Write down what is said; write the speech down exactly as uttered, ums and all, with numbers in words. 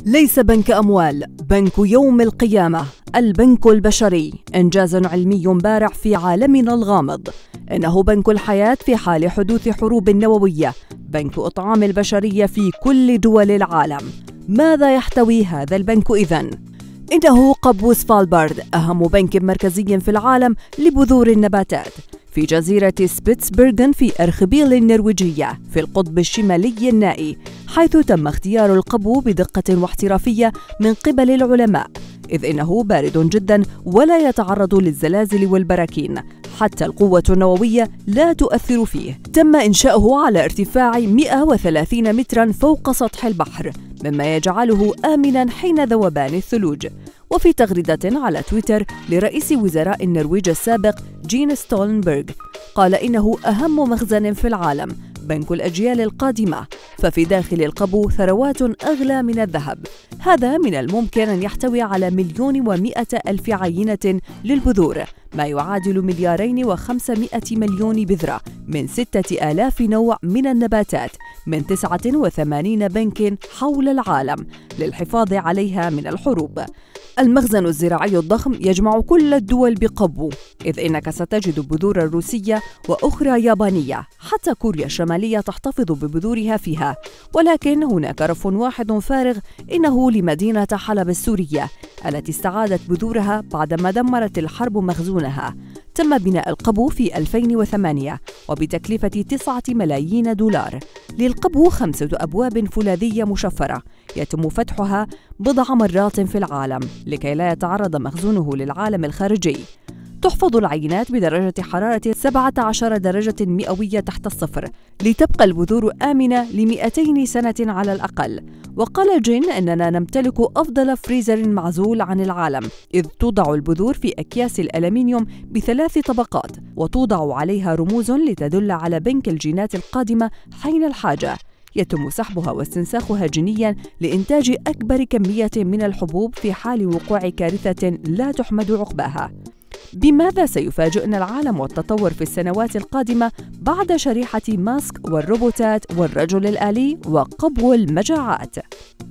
ليس بنك أموال، بنك يوم القيامة، البنك البشري، إنجاز علمي بارع في عالمنا الغامض. إنه بنك الحياة في حال حدوث حروب نووية، بنك إطعام البشرية في كل دول العالم. ماذا يحتوي هذا البنك إذن؟ إنه قبو سفالبارد، أهم بنك مركزي في العالم لبذور النباتات، في جزيرة سبيتسبرغن في أرخبيل النرويجية في القطب الشمالي النائي، حيث تم اختيار القبو بدقة واحترافية من قبل العلماء، إذ إنه بارد جدا ولا يتعرض للزلازل والبراكين، حتى القوة النووية لا تؤثر فيه. تم إنشاؤه على ارتفاع مئة وثلاثين مترا فوق سطح البحر، مما يجعله آمنا حين ذوبان الثلوج. وفي تغريدة على تويتر لرئيس وزراء النرويج السابق جين ستولنبرغ، قال إنه أهم مخزن في العالم، بنك الأجيال القادمة، ففي داخل القبو ثروات أغلى من الذهب. هذا من الممكن أن يحتوي على مليون ومئة ألف عينة للبذور، ما يعادل مليارين وخمسمائة مليون بذرة من ستة آلاف نوع من النباتات من تسعة وثمانين بنك حول العالم للحفاظ عليها من الحروب. المخزن الزراعي الضخم يجمع كل الدول بقبو، إذ إنك ستجد بذور روسية وأخرى يابانية، حتى كوريا الشمالية تحتفظ ببذورها فيها. ولكن هناك رف واحد فارغ، إنه لمدينة حلب السورية التي استعادت بذورها بعدما دمرت الحرب مخزونها. تم بناء القبو في ألفين وثمانية وبتكلفة تسعة ملايين دولار. للقبو خمسة أبواب فولاذية مشفرة يتم فتحها بضع مرات في العالم لكي لا يتعرض مخزونه للعالم الخارجي. تحفظ العينات بدرجة حرارة سبعة عشر درجة مئوية تحت الصفر لتبقى البذور آمنة لمئتين سنة على الأقل. وقال جين أننا نمتلك أفضل فريزر معزول عن العالم، إذ توضع البذور في أكياس الألمنيوم بثلاث طبقات وتوضع عليها رموز لتدل على بنك الجينات القادمة حين الحاجة. يتم سحبها واستنساخها جينياً لإنتاج أكبر كمية من الحبوب في حال وقوع كارثة لا تحمد عقباها. بماذا سيفاجئنا العالم والتطور في السنوات القادمة بعد شريحة ماسك والروبوتات والرجل الآلي وقبو المجاعات؟